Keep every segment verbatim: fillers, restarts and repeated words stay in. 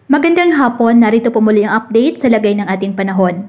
Magandang hapon, narito po muli ang update sa lagay ng ating panahon.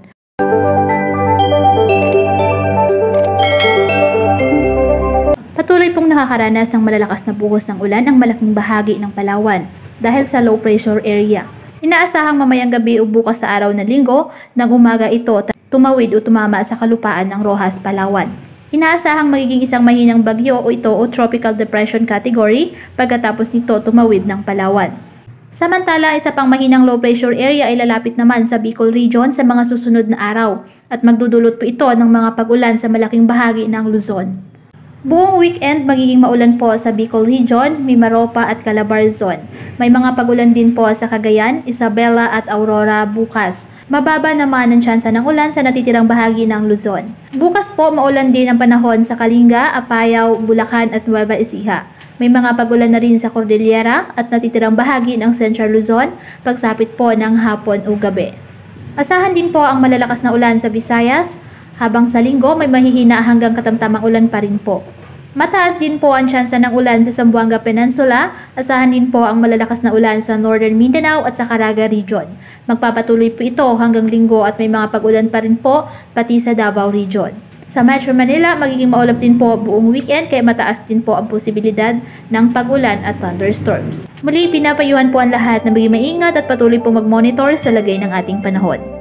Patuloy pong nakakaranas ng malalakas na buhos ng ulan ang malaking bahagi ng Palawan dahil sa low pressure area. Inaasahang mamayang gabi o bukas sa araw ng Linggo, ng umaga ito tumawid o tumama sa kalupaan ng Roxas, Palawan. Inaasahang magiging isang mahinang bagyo o ito o tropical depression category pagkatapos nito tumawid ng Palawan. Samantala, isa pang mahinang low pressure area ay lalapit naman sa Bicol Region sa mga susunod na araw at magdudulot po ito ng mga pag-ulan sa malaking bahagi ng Luzon. Buong weekend magiging maulan po sa Bicol Region, Mimaropa at Calabar Zone. May mga pag-ulan din po sa Cagayan, Isabela at Aurora bukas. Mababa naman ang tsansa ng ulan sa natitirang bahagi ng Luzon. Bukas po maulan din ang panahon sa Kalinga, Apayao, Bulacan at Nueva Ecija. May mga pag-ulan na rin sa Cordillera at natitirang bahagi ng Central Luzon pagsapit po ng hapon o gabi. Asahan din po ang malalakas na ulan sa Visayas, habang sa Linggo may mahihina hanggang katamtamang ulan pa rin po. Mataas din po ang tsansa ng ulan sa Zamboanga Peninsula, asahan din po ang malalakas na ulan sa Northern Mindanao at sa Caraga Region. Magpapatuloy po ito hanggang Linggo at may mga pag-ulan pa rin po pati sa Davao Region. Sa Metro Manila, magiging maulap din po buong weekend kaya mataas din po ang posibilidad ng pag-ulan at thunderstorms. Muli, pinapayuhan po ang lahat na maging maingat at patuloy po mag-monitor sa lagay ng ating panahon.